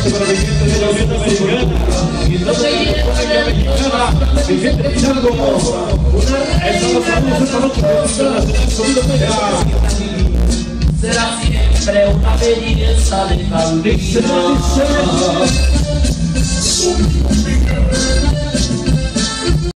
noche para mi gente de la Unión Americana. Y entonces la Unión Americana, mi gente de Hidalgo. Esta noche será siempre una belleza de candil.